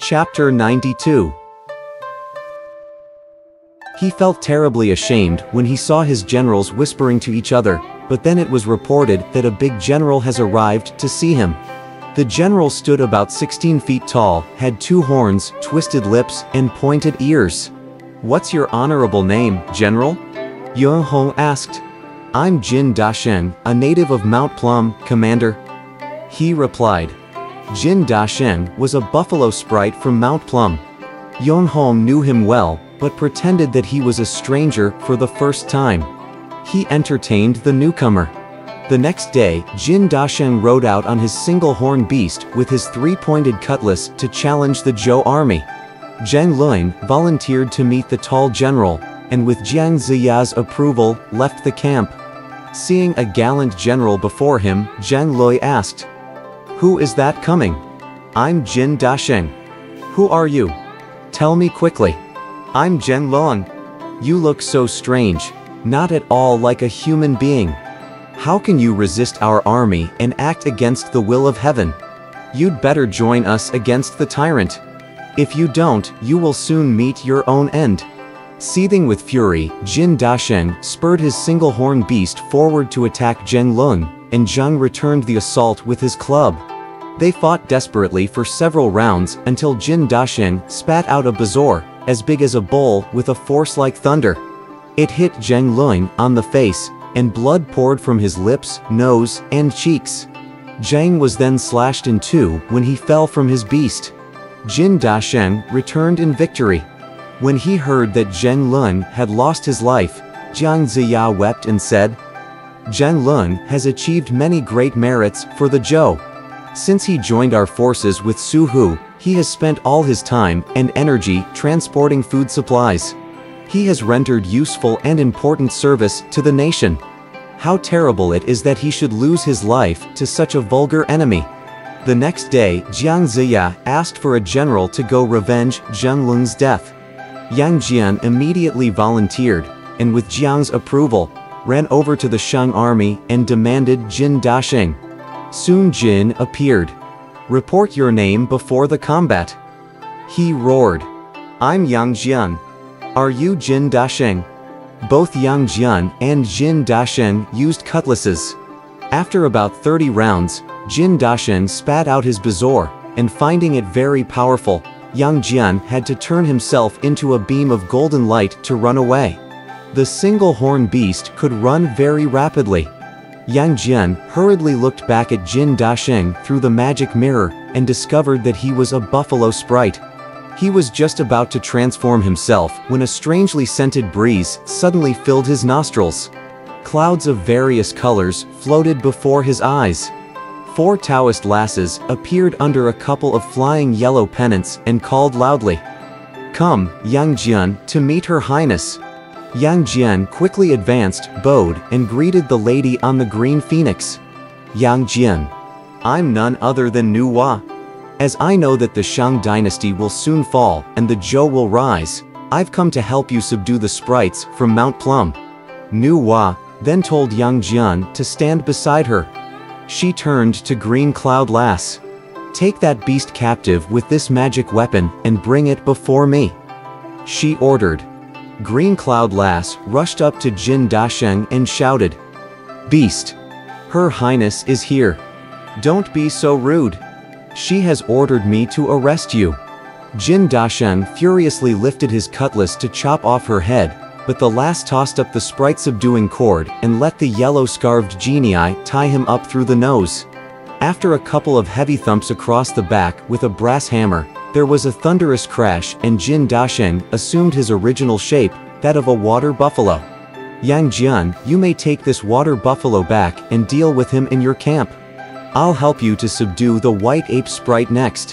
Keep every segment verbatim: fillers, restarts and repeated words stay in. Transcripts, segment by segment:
Chapter ninety-two. He felt terribly ashamed when he saw his generals whispering to each other, but then it was reported that a big general has arrived to see him. The general stood about sixteen feet tall, had two horns, twisted lips, and pointed ears. "What's your honorable name, General?" Yuan Hong asked. "I'm Jin Dasheng, a native of Mount Plum, Commander." He replied. Jin Dasheng was a buffalo sprite from Mount Plum. Yuan Hong knew him well, but pretended that he was a stranger for the first time. He entertained the newcomer. The next day, Jin Dasheng rode out on his single-horn beast with his three-pointed cutlass to challenge the Zhou army. Zhang Luin volunteered to meet the tall general, and with Jiang Ziya's approval, left the camp. Seeing a gallant general before him, Zhang Lui asked, "Who is that coming?" "I'm Jin Dasheng." "Who are you? Tell me quickly." "I'm Zhen Luan." "You look so strange, not at all like a human being. How can you resist our army and act against the will of heaven? You'd better join us against the tyrant. If you don't, you will soon meet your own end." Seething with fury, Jin Dasheng spurred his single-horn beast forward to attack Zheng Luan, and Zheng returned the assault with his club. They fought desperately for several rounds until Jin Dasheng spat out a bezoar, as big as a bull with a force like thunder. It hit Zheng Luan on the face, and blood poured from his lips, nose, and cheeks. Zheng was then slashed in two when he fell from his beast. Jin Dasheng returned in victory. When he heard that Zheng Luan had lost his life, Jiang Ziya wept and said, "Zheng Luan has achieved many great merits for the Zhou. Since he joined our forces with Su Hu, he has spent all his time and energy transporting food supplies. He has rendered useful and important service to the nation. How terrible it is that he should lose his life to such a vulgar enemy." The next day, Jiang Ziya asked for a general to go revenge Zheng Luan's death. Yang Jian immediately volunteered, and with Jiang's approval, ran over to the Shang army and demanded Jin Dasheng. Soon Jin appeared. "Report your name before the combat." He roared. "I'm Yang Jian. Are you Jin Dasheng?" Both Yang Jian and Jin Dasheng used cutlasses. After about thirty rounds, Jin Dasheng spat out his bezoar, and finding it very powerful, Yang Jian had to turn himself into a beam of golden light to run away. The single-horn beast could run very rapidly. Yang Jian hurriedly looked back at Jin Dasheng through the magic mirror and discovered that he was a buffalo sprite. He was just about to transform himself when a strangely scented breeze suddenly filled his nostrils. Clouds of various colors floated before his eyes. Four Taoist lasses appeared under a couple of flying yellow pennants and called loudly, "Come, Yang Jian, to meet Her Highness." Yang Jian quickly advanced, bowed, and greeted the lady on the green phoenix. "Yang Jian, I'm none other than Nu Hua. As I know that the Shang dynasty will soon fall and the Zhou will rise, I've come to help you subdue the sprites from Mount Plum." Nu Hua then told Yang Jian to stand beside her. She turned to Green Cloud Lass. "Take that beast captive with this magic weapon and bring it before me," she ordered. Green Cloud Lass rushed up to Jin Dasheng and shouted, "Beast! Her Highness is here. Don't be so rude. She has ordered me to arrest you." Jin Dasheng furiously lifted his cutlass to chop off her head, but the lass tossed up the sprite-subduing cord and let the yellow-scarved genii tie him up through the nose. After a couple of heavy thumps across the back with a brass hammer, there was a thunderous crash and Jin Dasheng assumed his original shape, that of a water buffalo. "Yang Jian, you may take this water buffalo back and deal with him in your camp. I'll help you to subdue the white ape sprite next,"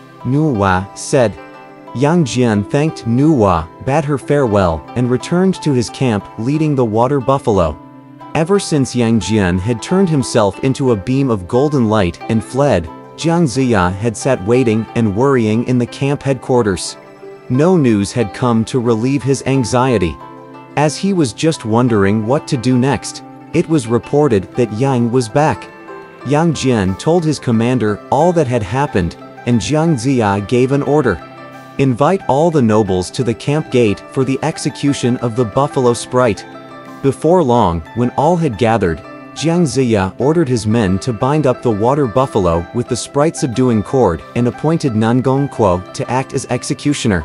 Nu Hua said. Yang Jian thanked Nu Hua, bade her farewell, and returned to his camp leading the water buffalo. Ever since Yang Jian had turned himself into a beam of golden light and fled, Jiang Ziya had sat waiting and worrying in the camp headquarters. No news had come to relieve his anxiety. As he was just wondering what to do next, it was reported that Yang was back. Yang Jian told his commander all that had happened, and Jiang Ziya gave an order. Invite all the nobles to the camp gate for the execution of the buffalo sprite. Before long, when all had gathered, Jiang Ziya ordered his men to bind up the water buffalo with the sprite subduing cord and appointed Nangong Kuo to act as executioner.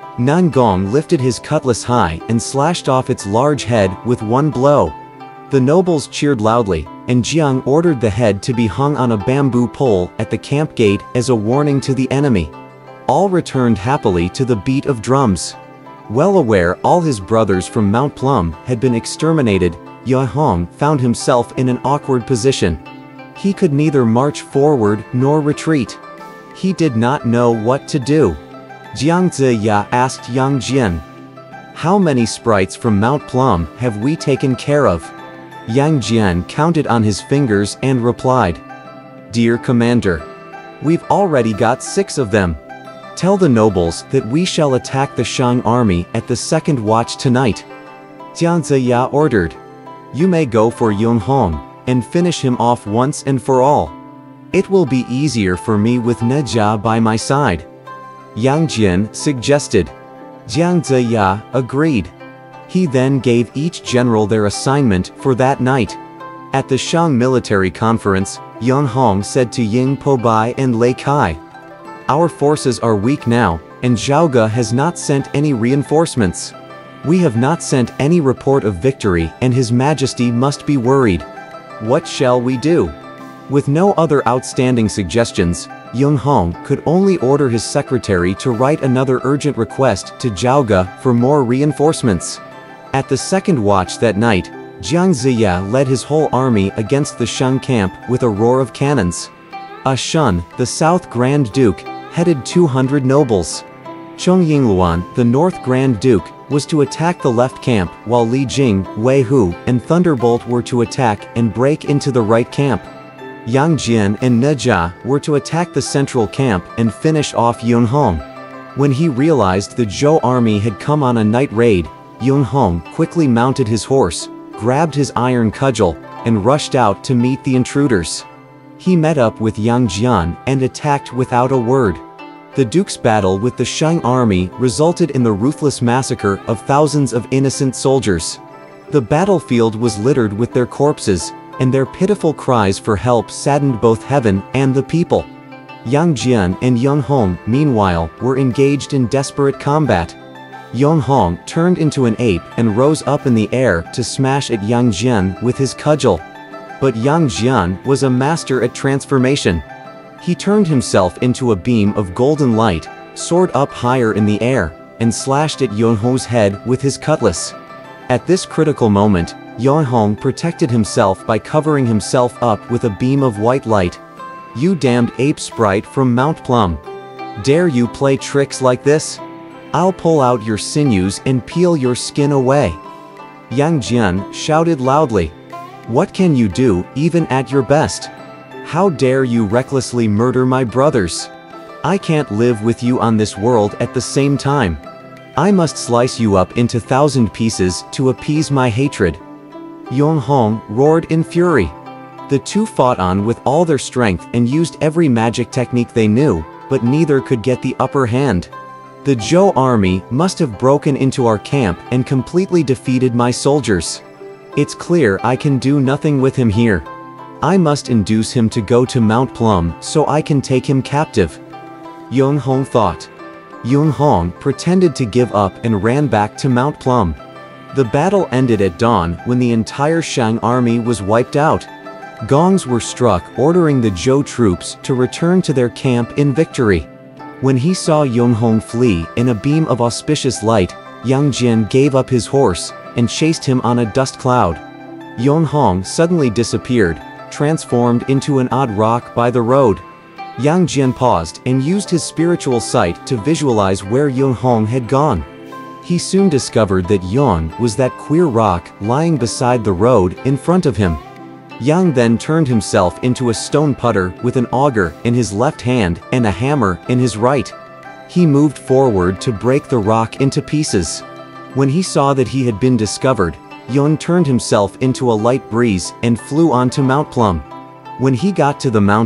Nangong lifted his cutlass high and slashed off its large head with one blow. The nobles cheered loudly, and Jiang ordered the head to be hung on a bamboo pole at the camp gate as a warning to the enemy. All returned happily to the beat of drums. Well aware all his brothers from Mount Plum had been exterminated, Yue Hong found himself in an awkward position. He could neither march forward nor retreat. He did not know what to do. Jiang Ziya asked Yang Jian, "How many sprites from Mount Plum have we taken care of?" Yang Jian counted on his fingers and replied, "Dear Commander, we've already got six of them. Tell the nobles that we shall attack the Shang army at the second watch tonight." Jiang Ziya ordered, "You may go for Yun Hong, and finish him off once and for all. It will be easier for me with Nejia by my side." Yang Jian suggested. Jiang Ziya agreed. He then gave each general their assignment for that night. At the Shang military conference, Yun Hong said to Ying Pobai and Lei Kai, "Our forces are weak now, and Zhaoge has not sent any reinforcements. We have not sent any report of victory, and His Majesty must be worried. What shall we do?" With no other outstanding suggestions, Yun Hong could only order his secretary to write another urgent request to Zhaoge for more reinforcements. At the second watch that night, Jiang Ziya led his whole army against the Shang camp with a roar of cannons. A Shun, the South Grand Duke, headed two hundred nobles. Cheng Yingluan, the North Grand Duke, was to attack the left camp, while Li Jing, Wei Hu, and Thunderbolt were to attack and break into the right camp. Yang Jian and Nejia were to attack the central camp and finish off Yun Hong. When he realized the Zhou army had come on a night raid, Yun Hong quickly mounted his horse, grabbed his iron cudgel, and rushed out to meet the intruders. He met up with Yang Jian and attacked without a word. The Duke's battle with the Shang army resulted in the ruthless massacre of thousands of innocent soldiers. The battlefield was littered with their corpses, and their pitiful cries for help saddened both heaven and the people. Yang Jian and Yun Hong, meanwhile, were engaged in desperate combat. Yun Hong turned into an ape and rose up in the air to smash at Yang Jian with his cudgel. But Yang Jian was a master at transformation. He turned himself into a beam of golden light, soared up higher in the air, and slashed at Yun Hong's head with his cutlass. At this critical moment, Yun Hong protected himself by covering himself up with a beam of white light. "You damned ape sprite from Mount Plum. Dare you play tricks like this? I'll pull out your sinews and peel your skin away." Yang Jian shouted loudly. "What can you do, even at your best? How dare you recklessly murder my brothers? I can't live with you on this world at the same time. I must slice you up into thousand pieces to appease my hatred." Yun Hong roared in fury. The two fought on with all their strength and used every magic technique they knew, but neither could get the upper hand. "The Zhou army must have broken into our camp and completely defeated my soldiers. It's clear I can do nothing with him here. I must induce him to go to Mount Plum so I can take him captive." Yun Hong thought. Yun Hong pretended to give up and ran back to Mount Plum. The battle ended at dawn when the entire Shang army was wiped out. Gongs were struck ordering the Zhou troops to return to their camp in victory. When he saw Yun Hong flee in a beam of auspicious light, Yang Jian gave up his horse and chased him on a dust cloud. Yun Hong suddenly disappeared, transformed into an odd rock by the road. Yang Jian paused and used his spiritual sight to visualize where Yun Hong had gone. He soon discovered that Yun was that queer rock lying beside the road in front of him. Yang then turned himself into a stone putter with an auger in his left hand and a hammer in his right. He moved forward to break the rock into pieces. When he saw that he had been discovered, Yun turned himself into a light breeze and flew onto Mount Plum. When he got to the mountain,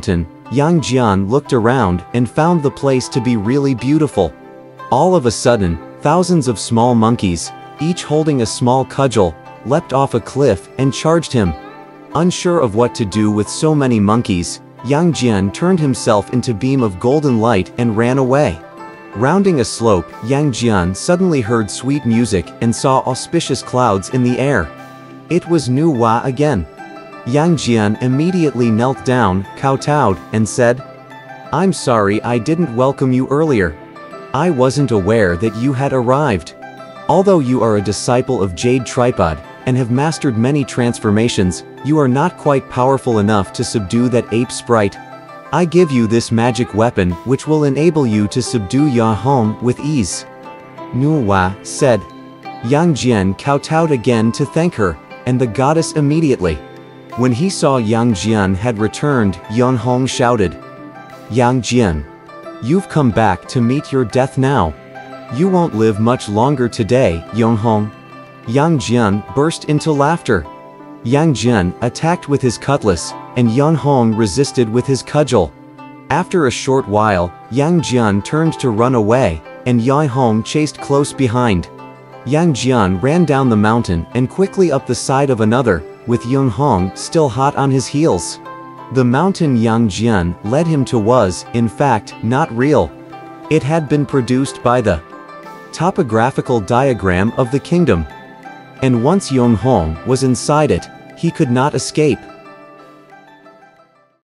Yang Jian looked around and found the place to be really beautiful. All of a sudden, thousands of small monkeys, each holding a small cudgel, leapt off a cliff and charged him. Unsure of what to do with so many monkeys, Yang Jian turned himself into a beam of golden light and ran away. Rounding a slope, Yang Jian suddenly heard sweet music and saw auspicious clouds in the air. It was Nu Hua again. Yang Jian immediately knelt down, kowtowed, and said, "I'm sorry I didn't welcome you earlier. I wasn't aware that you had arrived. Although you are a disciple of Jade Tripod, and have mastered many transformations, you are not quite powerful enough to subdue that ape sprite. I give you this magic weapon which will enable you to subdue Ya Hong with ease." Nu Hua said. Yang Jian kowtowed again to thank her, and the goddess immediately. When he saw Yang Jian had returned, Yan Hong shouted, "Yang Jian, you've come back to meet your death now. You won't live much longer today, Yan Hong." Yang Jian burst into laughter. Yang Jian attacked with his cutlass, and Yan Hong resisted with his cudgel. After a short while, Yang Jian turned to run away, and Yan Hong chased close behind. Yang Jian ran down the mountain and quickly up the side of another, with Yan Hong still hot on his heels. The mountain Yang Jian led him to was, in fact, not real. It had been produced by the topographical diagram of the kingdom. And once Yan Hong was inside it, he could not escape.